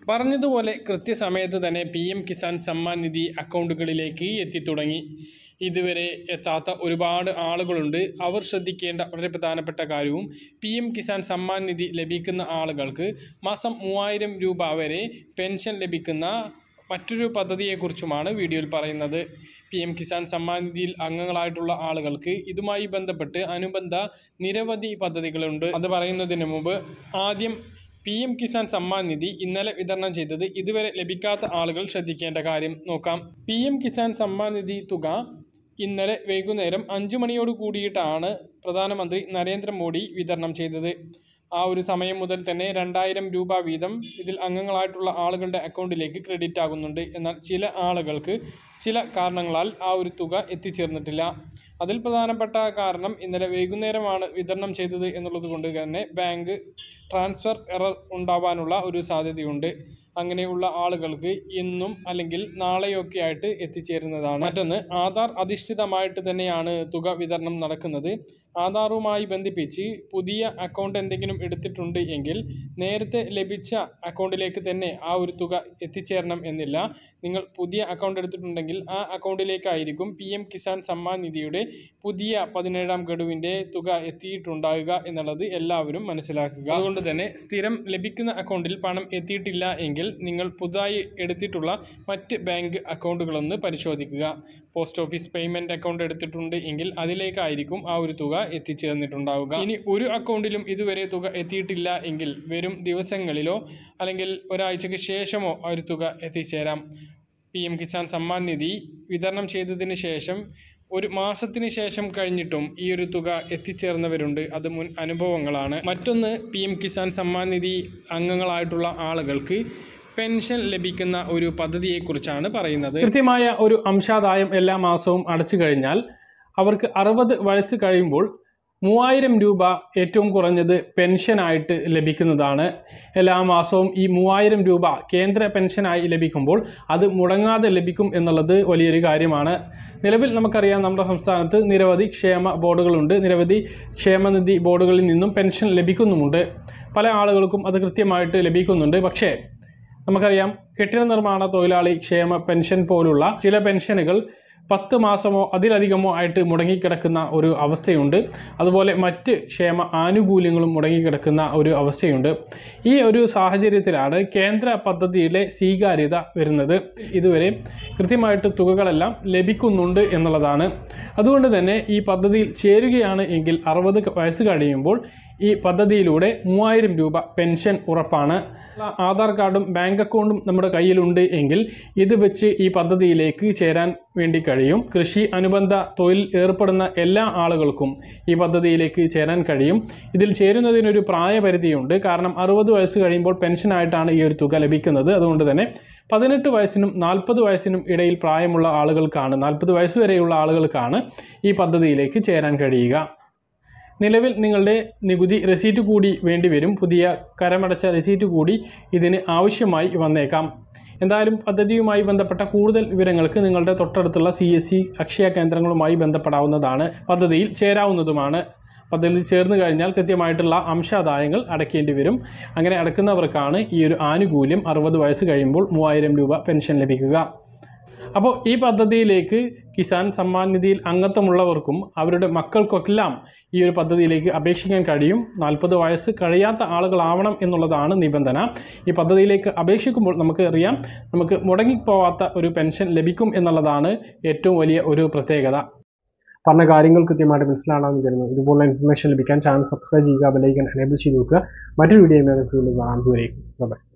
പറഞ്ഞതുപോലെ കൃത്യസമയത്ത് തന്നെ PM കിസാൻ സമ്മാൻ നിധി അക്കൗണ്ടുകളിലേക്ക് എത്തിത്തുടങ്ങി. ഇതുവരെ എത്താത്ത ഒരുപാട് ആളുകളുണ്ട്. അവർ ശ്രദ്ധിക്കേണ്ട വളരെ പ്രധാനപ്പെട്ട കാര്യവും PM കിസാൻ സമ്മാൻ നിധി ലഭിക്കുന്ന ആളുകൾക്ക് മാസം 3000 രൂപ വരെ പെൻഷൻ ലഭിക്കുന്ന മറ്റൊരു പദ്ധതിയെക്കുറിച്ചുമാണ് വീഡിയോയിൽ പറയുന്നത്. PM കിസാൻ സമ്മാൻ നിധിയിൽ അംഗങ്ങളായിട്ടുള്ള ആളുകൾക്ക് ഇതുമായി ബന്ധപ്പെട്ട് അനുബന്ധ നിരവധി പദ്ധതികളുണ്ട്. അത് പറയുന്നതിന് മുമ്പ് ആദ്യം PM കിസാൻ സമ്മാൻ നിധി ഇന്നലെ വിതരണം ചെയ്തത് ഇതുവരെ ലഭിക്കാത്ത ആളുകൾ ശ്രദ്ധിക്കേണ്ട കാര്യം നോക്കാം. PM കിസാൻ സമ്മാൻ നിധി തുക ഇന്നലെ വൈകുന്നേരം 5 മണിയോട് കൂടിയിട്ടാണ് പ്രധാനമന്ത്രി നരേന്ദ്രമോദി വിതരണം ചെയ്തത്. ആ ഒരു സമയം മുതൽ തന്നെ 2000 രൂപ വീതം ഇതിൽ അംഗങ്ങളായിട്ടുള്ള ആളുകളുടെ അക്കൗണ്ടിലേക്ക് ക്രെഡിറ്റ് ആകുന്നുണ്ട്. എന്നാൽ ചില ആളുകൾക്ക് ചില കാരണങ്ങളാൽ ആ ഒരു തുക എത്തിച്ചേർന്നിട്ടില്ല. അതിൽ പ്രധാനപ്പെട്ട കാരണം ഇന്നലെ വൈകുന്നേരമാണ് വിതരണം ചെയ്തത് എന്നുള്ളത് കൊണ്ട് തന്നെ ബാങ്ക് ട്രാൻസ്ഫർ എറർ ഉണ്ടാവാനുള്ള ഒരു സാധ്യതയുണ്ട്. അങ്ങനെയുള്ള ആളുകൾക്ക് ഇന്നും അല്ലെങ്കിൽ നാളെയൊക്കെ ആയിട്ട് എത്തിച്ചേരുന്നതാണ്. മറ്റൊന്ന്, ആധാർ അധിഷ്ഠിതമായിട്ട് തന്നെയാണ് തുക വിതരണം നടക്കുന്നത്. ആധാറുമായി ബന്ധിപ്പിച്ച് പുതിയ അക്കൗണ്ട് എന്തെങ്കിലും എടുത്തിട്ടുണ്ട് എങ്കിൽ നേരത്തെ ലഭിച്ച അക്കൗണ്ടിലേക്ക് തന്നെ ആ ഒരു തുക എത്തിച്ചേരണം എന്നില്ല. നിങ്ങൾ പുതിയ അക്കൗണ്ട് എടുത്തിട്ടുണ്ടെങ്കിൽ ആ അക്കൗണ്ടിലേക്കായിരിക്കും PM കിസാൻ സമ്മാൻ നിധിയുടെ പുതിയ 17ാം ഗഡുവിൻ്റെ തുക എത്തിയിട്ടുണ്ടാകുക എന്നുള്ളത് എല്ലാവരും മനസ്സിലാക്കുക. അതുകൊണ്ട് തന്നെ സ്ഥിരം ലഭിക്കുന്ന അക്കൗണ്ടിൽ പണം എത്തിയിട്ടില്ല എങ്കിൽ നിങ്ങൾ പുതുതായി എടുത്തിട്ടുള്ള മറ്റ് ബാങ്ക് അക്കൗണ്ടുകളൊന്ന് പരിശോധിക്കുക. പോസ്റ്റ് ഓഫീസ് പേയ്മെൻറ്റ് അക്കൗണ്ട് എടുത്തിട്ടുണ്ട് എങ്കിൽ അതിലേക്കായിരിക്കും ആ ഒരു തുക എത്തിച്ചേർന്നിട്ടുണ്ടാവുക. ഇനി ഒരു അക്കൗണ്ടിലും ഇതുവരെ തുക എത്തിയിട്ടില്ല എങ്കിൽ വരും ദിവസങ്ങളിലോ അല്ലെങ്കിൽ ഒരാഴ്ചയ്ക്ക് ശേഷമോ ആ ഒരു തുക എത്തിച്ചേരാം. PM കിസാൻ സമ്മാൻ നിധി വിതരണം ചെയ്തതിന് ശേഷം ഒരു മാസത്തിന് ശേഷം കഴിഞ്ഞിട്ടും ഈ ഒരു തുക എത്തിച്ചേർന്നവരുണ്ട്. അത് മുൻ അനുഭവങ്ങളാണ്. മറ്റൊന്ന്, PM കിസാൻ സമ്മാൻ നിധി അംഗങ്ങളായിട്ടുള്ള ആളുകൾക്ക് പെൻഷൻ ലഭിക്കുന്ന ഒരു പദ്ധതിയെക്കുറിച്ചാണ് പറയുന്നത്. കൃത്യമായ ഒരു അംശാദായം എല്ലാ മാസവും അടച്ചു കഴിഞ്ഞാൽ അവർക്ക് 60 വയസ്സ് കഴിയുമ്പോൾ 3000 രൂപ ഏറ്റവും കുറഞ്ഞത് പെൻഷനായിട്ട് ലഭിക്കുന്നതാണ്. എല്ലാ മാസവും ഈ 3000 രൂപ കേന്ദ്ര പെൻഷനായി ലഭിക്കുമ്പോൾ അത് മുടങ്ങാതെ ലഭിക്കും എന്നുള്ളത് വലിയൊരു കാര്യമാണ്. നിലവിൽ നമുക്കറിയാം, നമ്മുടെ സംസ്ഥാനത്ത് നിരവധി ക്ഷേമ ബോർഡുകളുണ്ട്. നിരവധി ക്ഷേമനിധി ബോർഡുകളിൽ നിന്നും പെൻഷൻ ലഭിക്കുന്നുമുണ്ട്. പല ആളുകൾക്കും അത് കൃത്യമായിട്ട് ലഭിക്കുന്നുണ്ട്. പക്ഷേ നമുക്കറിയാം, കെട്ടിട നിർമ്മാണ തൊഴിലാളി ക്ഷേമ പെൻഷൻ പോലുള്ള ചില പെൻഷനുകൾ 10 മാസമോ അതിലധികമോ ആയിട്ട് മുടങ്ങിക്കിടക്കുന്ന ഒരു അവസ്ഥയുണ്ട്. അതുപോലെ മറ്റ് ക്ഷേമ ആനുകൂല്യങ്ങളും മുടങ്ങിക്കിടക്കുന്ന ഒരു അവസ്ഥയുണ്ട്. ഈ ഒരു സാഹചര്യത്തിലാണ് കേന്ദ്ര പദ്ധതിയിലെ സ്വീകാര്യത വരുന്നത്. ഇതുവരെ കൃത്യമായിട്ട് തുകകളെല്ലാം ലഭിക്കുന്നുണ്ട് എന്നുള്ളതാണ്. അതുകൊണ്ട് തന്നെ ഈ പദ്ധതിയിൽ ചേരുകയാണ് എങ്കിൽ 60 വയസ്സ് കഴിയുമ്പോൾ ഈ പദ്ധതിയിലൂടെ 3000 രൂപ പെൻഷൻ ഉറപ്പാണ്. ആധാർ കാർഡും ബാങ്ക് അക്കൗണ്ടും നമ്മുടെ കയ്യിലുണ്ട് എങ്കിൽ ഇത് വെച്ച് ഈ പദ്ധതിയിലേക്ക് ചേരാൻ വേണ്ടി കഴിയും. കൃഷി അനുബന്ധ തൊഴിൽ ഏർപ്പെടുന്ന എല്ലാ ആളുകൾക്കും ഈ പദ്ധതിയിലേക്ക് ചേരാൻ കഴിയും. ഇതിൽ ചേരുന്നതിനൊരു പ്രായപരിധിയുണ്ട്. കാരണം 60 വയസ്സ് കഴിയുമ്പോൾ പെൻഷനായിട്ടാണ് ഈ ഒരു തുക ലഭിക്കുന്നത്. അതുകൊണ്ട് തന്നെ 18 വയസ്സിനും 40 വയസ്സിനും ഇടയിൽ പ്രായമുള്ള ആളുകൾക്കാണ്, 40 വയസ്സ് വരെയുള്ള ആളുകൾക്കാണ് ഈ പദ്ധതിയിലേക്ക് ചേരാൻ കഴിയുക. നിലവിൽ നിങ്ങളുടെ നികുതി റെസീറ്റ് കൂടി വേണ്ടിവരും. പുതിയ കരമടച്ച റെസീറ്റ് കൂടി ഇതിന് ആവശ്യമായി വന്നേക്കാം. എന്തായാലും പദ്ധതിയുമായി ബന്ധപ്പെട്ട കൂടുതൽ വിവരങ്ങൾക്ക് നിങ്ങളുടെ തൊട്ടടുത്തുള്ള CSC അക്ഷയ കേന്ദ്രങ്ങളുമായി ബന്ധപ്പെടാവുന്നതാണ്. പദ്ധതിയിൽ ചേരാവുന്നതുമാണ്. പദ്ധതിയിൽ ചേർന്ന് കഴിഞ്ഞാൽ കൃത്യമായിട്ടുള്ള അംശാദായങ്ങൾ അടയ്ക്കേണ്ടി വരും. അങ്ങനെ അടയ്ക്കുന്നവർക്കാണ് ഈ ഒരു ആനുകൂല്യം 60 വയസ്സ് കഴിയുമ്പോൾ 3000 രൂപ പെൻഷൻ ലഭിക്കുക. അപ്പോൾ ഈ പദ്ധതിയിലേക്ക് കിസാൻ സമ്മാൻ നിധിയിൽ അംഗത്വമുള്ളവർക്കും അവരുടെ മക്കൾക്കൊക്കെല്ലാം ഈ ഒരു പദ്ധതിയിലേക്ക് അപേക്ഷിക്കാൻ കഴിയും. 40 വയസ്സ് കഴിയാത്ത ആളുകളാവണം എന്നുള്ളതാണ് നിബന്ധന. ഈ പദ്ധതിയിലേക്ക് അപേക്ഷിക്കുമ്പോൾ നമുക്ക് അറിയാം, നമുക്ക് മുടങ്ങിപ്പോവാത്ത ഒരു പെൻഷൻ ലഭിക്കും എന്നുള്ളതാണ് ഏറ്റവും വലിയ ഒരു പ്രത്യേകത. പറഞ്ഞ കാര്യങ്ങൾ കൃത്യമായിട്ട് മനസ്സിലാണെന്ന് കരുതുന്നു. ഇതുപോലുള്ള ഇൻഫർമേഷൻ ലഭിക്കാൻ ചാനൽ സബ്സ്ക്രൈബ് ചെയ്യുക, ബെൽ ഐക്കൺ എനേബിൾ ചെയ്ത് നോക്കുക. മറ്റൊരു വീഡിയോ കാണാം.